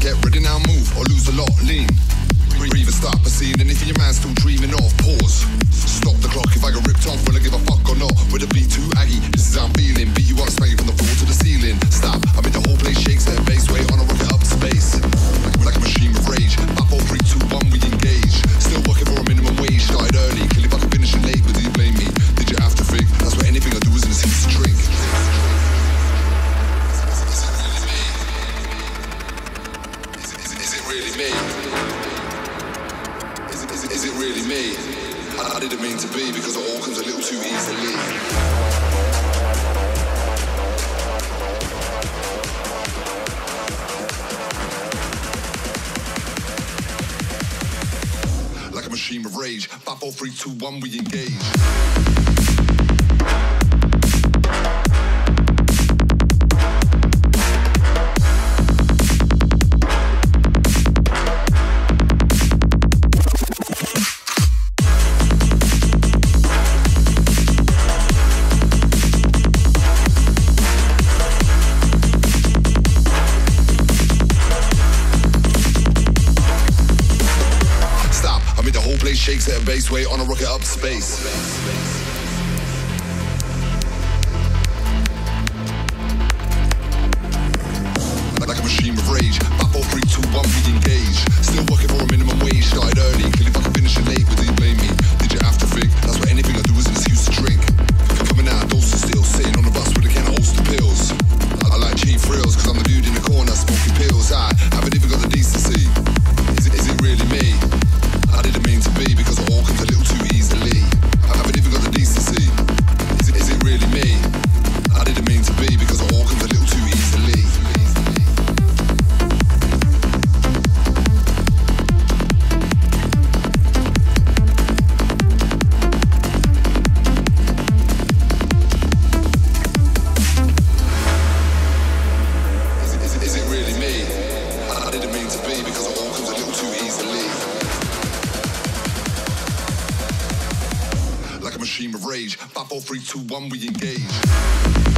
Get ready now, move, or lose a lot, lean. Breathe and stop, perceive anything your man's still dreaming of. Pause. Stop the clock if I get ripped off, will I give a fuck or not? Will it be too aggy? This is how I'm feeling. Beat you up, smack you from the floor to the ceiling. Stop, I mean the whole place shakes at a base weight on a rocket up to space. Like a machine with rage. 5, 4, 3, 2, 1, we engage. Still working for a minimum wage. Started early, kill if I can finish it late, but do you blame me? Did you have to think? That's what anything I do is in a seat to drink. Is it really me? Is it really me? I didn't mean to be, because it all comes a little too easily. Like a machine with rage. 5, 4, 3, 2, 1, we engage. Shakes at a base weight on a rocket up to space. Like a machine with rage. 5, 4, 3, 2, 1, we engage. Still working for a minimum wage. Started early, kill if I can finish it late, but do you blame me? Did you have to think? That's what anything I do is an excuse to drink. Coming out of doses still, sitting on the bus with a can of Ulster pills. I like cheap thrills, cause I'm the dude in the corner smoking pills. I haven't even got the decency. Is it really me? I didn't mean to be, because it all comes a little too easily. I haven't even got the decency. Is it really me? I didn't mean to be, because it all comes a little too easily. Is it really me? I didn't mean to be, because it all comes a little too easily. Like a machine with rage. 5, 4, 3, 2, 1, we engage.